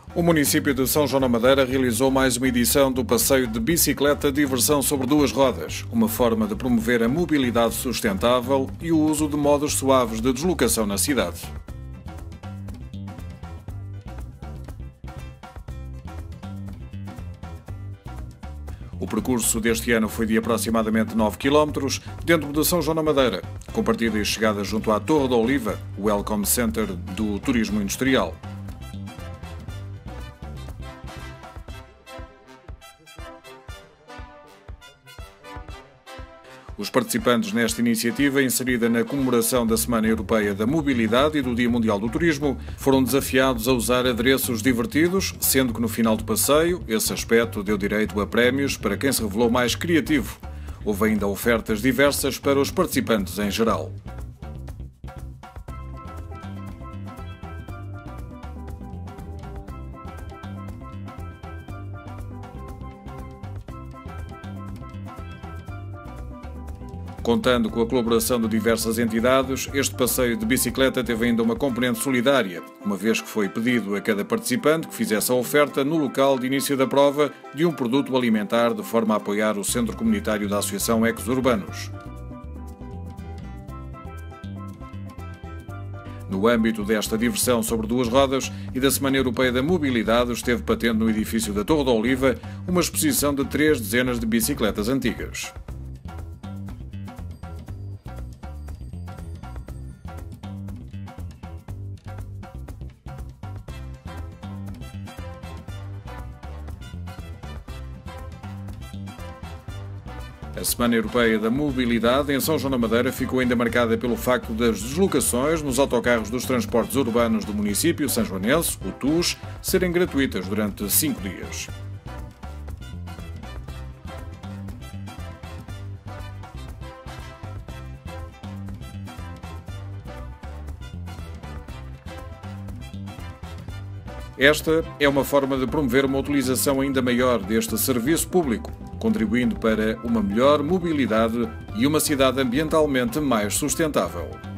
O município de São João da Madeira realizou mais uma edição do passeio de bicicleta diversão sobre duas rodas, uma forma de promover a mobilidade sustentável e o uso de modos suaves de deslocação na cidade. O percurso deste ano foi de aproximadamente 9 km, dentro de São João da Madeira, com partida e chegada junto à Torre da Oliva, o Welcome Center do Turismo Industrial. Os participantes nesta iniciativa, inserida na comemoração da Semana Europeia da Mobilidade e do Dia Mundial do Turismo, foram desafiados a usar adereços divertidos, sendo que no final do passeio, esse aspecto deu direito a prémios para quem se revelou mais criativo. Houve ainda ofertas diversas para os participantes em geral. Contando com a colaboração de diversas entidades, este passeio de bicicleta teve ainda uma componente solidária, uma vez que foi pedido a cada participante que fizesse a oferta no local de início da prova de um produto alimentar de forma a apoiar o Centro Comunitário da Associação Ecos Urbanos. No âmbito desta diversão sobre duas rodas e da Semana Europeia da Mobilidade, esteve patente no edifício da Torre da Oliva uma exposição de 3 dezenas de bicicletas antigas. A Semana Europeia da Mobilidade em São João da Madeira ficou ainda marcada pelo facto das deslocações nos autocarros dos transportes urbanos do município sanjoanense, o TUS, serem gratuitas durante 5 dias. Esta é uma forma de promover uma utilização ainda maior deste serviço público, contribuindo para uma melhor mobilidade e uma cidade ambientalmente mais sustentável.